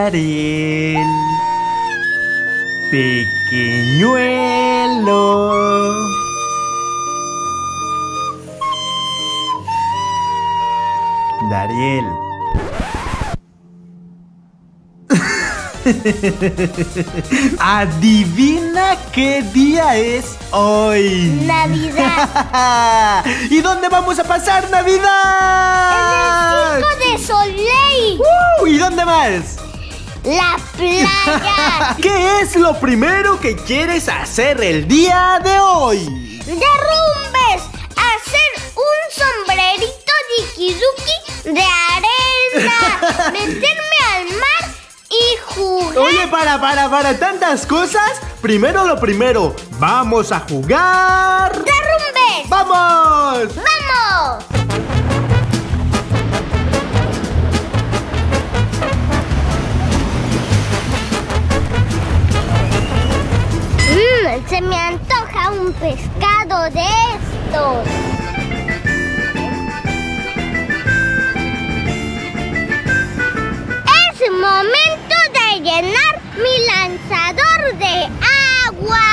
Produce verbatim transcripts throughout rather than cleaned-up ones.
Dariel, pequeñuelo. Dariel. Adivina qué día es hoy. Navidad. ¿Y dónde vamos a pasar Navidad? En el Circo de Soleil. Uh, ¿Y dónde más? La playa. ¿Qué es lo primero que quieres hacer el día de hoy? Derrumbes. Hacer un sombrerito dikiduki de arena. Meterme al mar y jugar. Oye, para, para, para tantas cosas. Primero lo primero, vamos a jugar. ¡Derrumbes! ¡Vamos! ¡Vamos! Mmm, se me antoja un pescado de estos. Es momento de llenar mi lanzador de agua.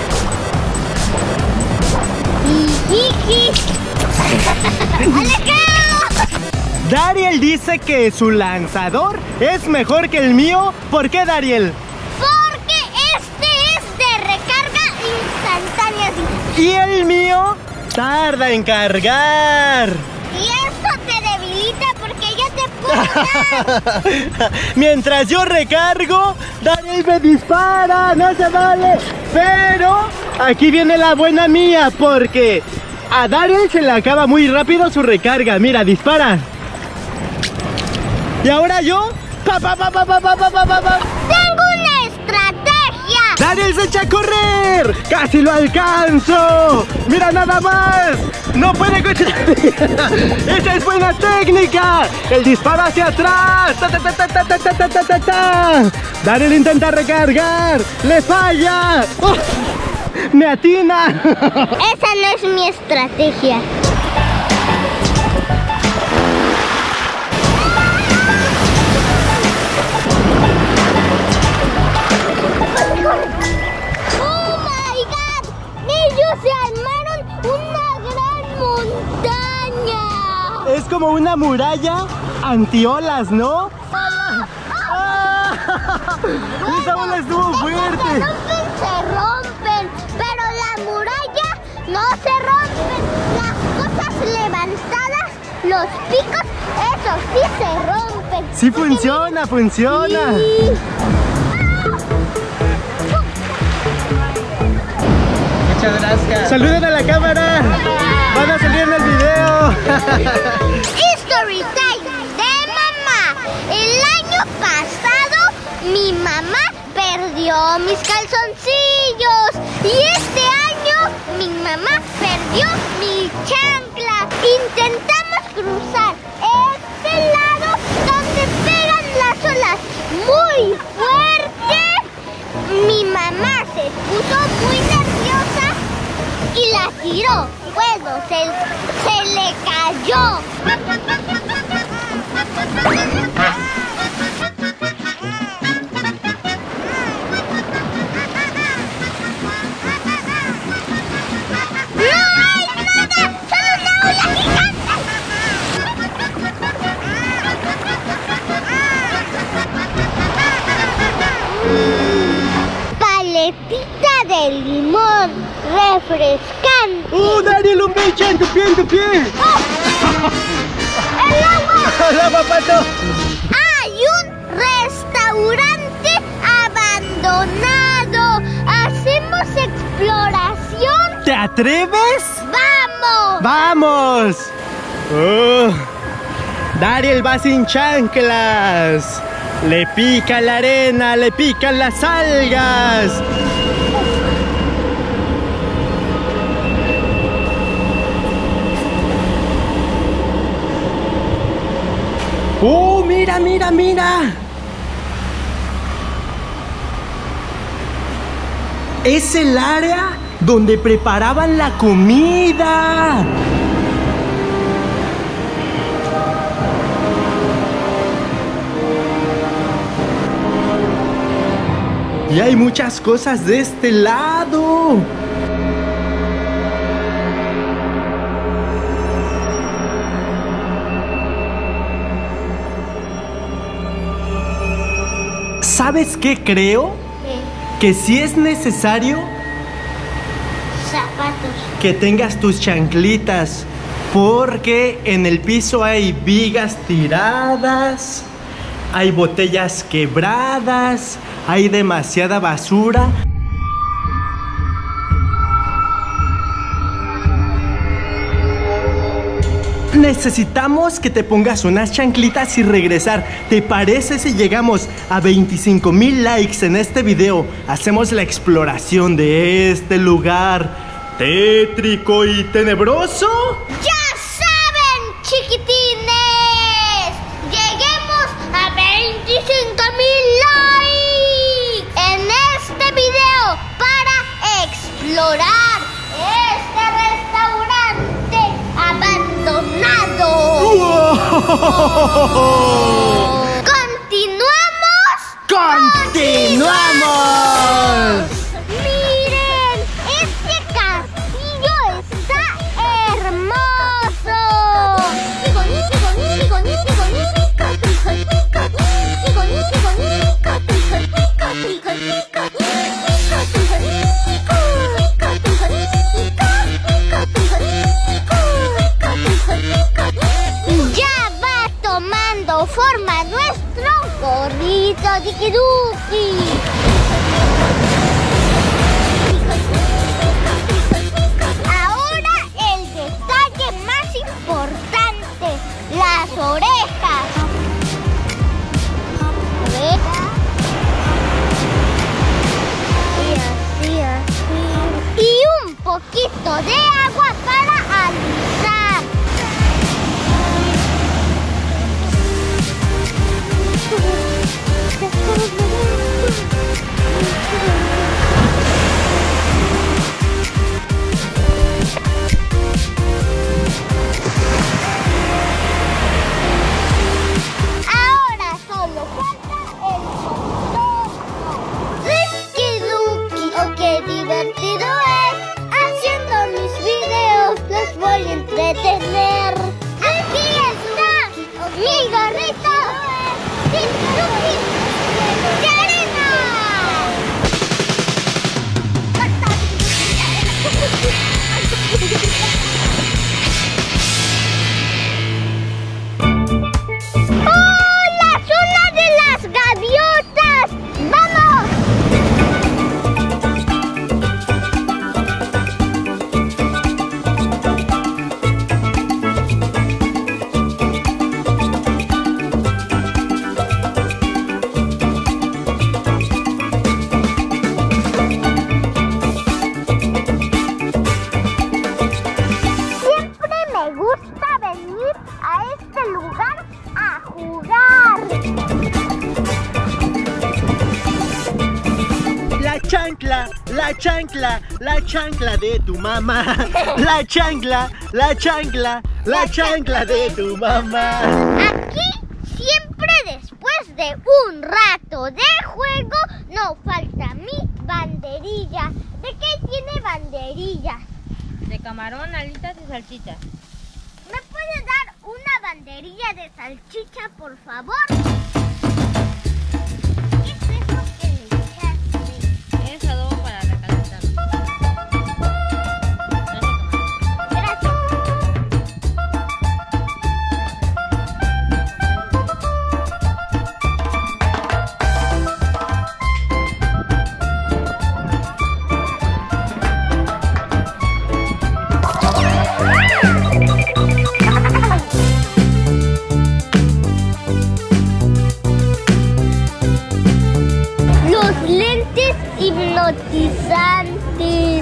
¡Alejao! Dariel dice que su lanzador es mejor que el mío. ¿Por qué, Dariel? Porque este es de recarga instantánea. Y el mío tarda en cargar. Y eso te debilita porque ya te puedo. Mientras yo recargo, Dariel me dispara. No se vale. Pero aquí viene la buena mía, porque a Dariel se le acaba muy rápido su recarga. Mira, dispara. Y ahora yo. Pa, pa, pa, pa, pa, pa, pa, pa, pa. ¡Tengo una estrategia! ¡Dariel se echa a correr! ¡Casi lo alcanzo! ¡Mira nada más! ¡No puede continuar! ¡Esa es buena técnica! ¡El disparo hacia atrás! ¡Ta, ta, ta, ta, ta, ta, ta, ta, ta, ta! Dariel intenta recargar. ¡Le falla! ¡Oh! ¡Me atina! Esa no es mi estrategia. ¡Oh, my God! ¡Ellos se armaron una gran montaña! Es como una muralla antiolas, ¿no? ¡Ah! ¡Ah! ¡Esa bola estuvo fuerte! Se rompen, se rompen, pero la muralla no se rompen. Las cosas levantadas, los picos, eso sí se rompen. Sí funciona, funciona. Sí. Muchas gracias. Saluden a la cámara. Van a salir en el video. Story time de mamá. El año pasado mi mamá perdió mis calzoncillos y este año mi mamá perdió mi chancla. Intentamos cruzar este lado donde pegan las olas muy fuerte. Mi mamá se puso muy nerviosa y la tiró. Bueno, se, se le cayó. ¡No hay nada! ¡Solo una ola gigante! Paletita de limón refrescante. ¡Uh, Dariel, un bicho en tu pie, en tu pie! ¡Oh! ¡El agua! ¡El agua, pato! Hay un restaurante abandonado. ¿Hacemos exploración? ¿Te atreves? ¡Vamos! ¡Vamos! Oh, Dariel va sin chanclas. Le pica la arena, le pican las algas. ¡Oh, mira, mira, mira! Es el área donde preparaban la comida. Y hay muchas cosas de este lado. ¿Sabes qué creo? ¿Qué? Que si es necesario Zapatos. que tengas tus chanclitas, porque en el piso hay vigas tiradas, hay botellas quebradas, hay demasiada basura. Necesitamos que te pongas unas chanclitas y regresar. ¿Te parece si llegamos a veinticinco mil likes en este video? Hacemos la exploración de este lugar tétrico y tenebroso. ¡Ya saben, chiquitines! ¡Lleguemos a veinticinco mil likes en este video para explorar este restaurante abandonado! ¡Wow! ¡Continuamos! ¡Continuamos! ¡Miren! ¡Este castillo está hermoso! Ya va tomando forma nuestro gorrito Dikiduki. Ahora el detalle más importante, las orejas. Orejas. Y así, así. Y un poquito de agua para alisar. Ahora solo falta el contorno. Ricky-Duki, oh qué divertido es. Haciendo mis videos los voy a entretener. Aquí está mi gorrito Ricky-Duki de arena. ¡Oh, la zona de las gaviotas! ¡Vamos! Siempre me gusta venir a este lugar a jugar. La chancla, la chancla, la chancla de tu mamá. La chancla, la chancla, la chancla de tu mamá. Aquí siempre después de un rato de juego no falta mi banderilla. ¿De qué tiene banderilla? De camarón, alitas y salchicha. ¿Me puede dar una banderilla de salchicha, por favor? ¿Qué es eso que le echaste? Es adobo para recalentar. Gracias. Los lentes hipnotizantes.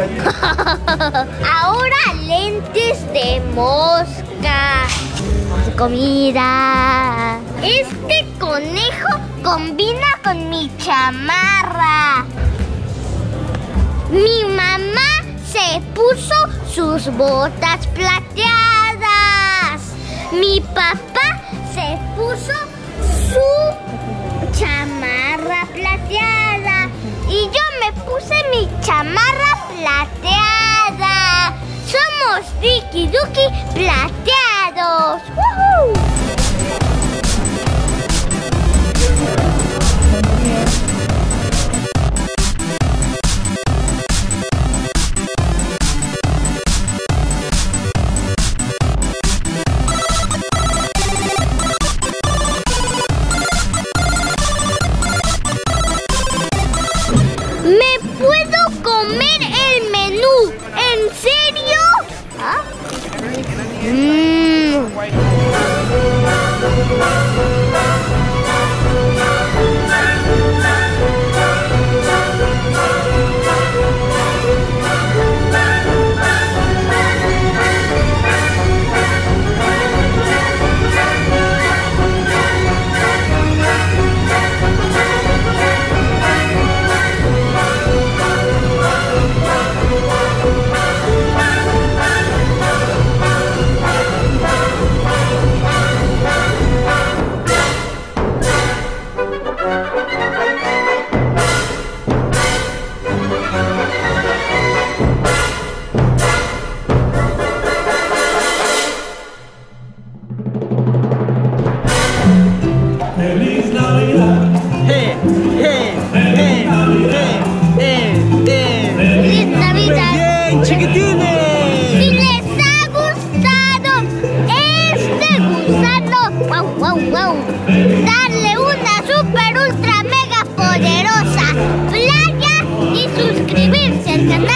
Ahora lentes de mosca. De comida. Este conejo combina con mi chamarra. Mi mamá se puso sus botas plateadas. Mi papá se puso su chamarra plateada. ¡Feliz Navidad! ¡Eh, eh, eh, eh, eh, eh! ¡Feliz Navidad! ¡Muy bien, chiquitines! Si les ha gustado este gusano, wow, wow, wow, darle una super ultra mega poderosa playa y suscribirse al canal.